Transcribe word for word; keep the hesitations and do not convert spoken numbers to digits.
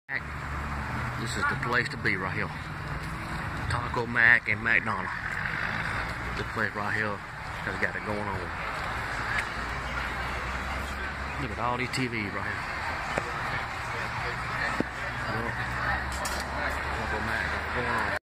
This is the place to be right here. Taco Mac and McDonough. This place right here has got it going on. Look at all these T Vs right here.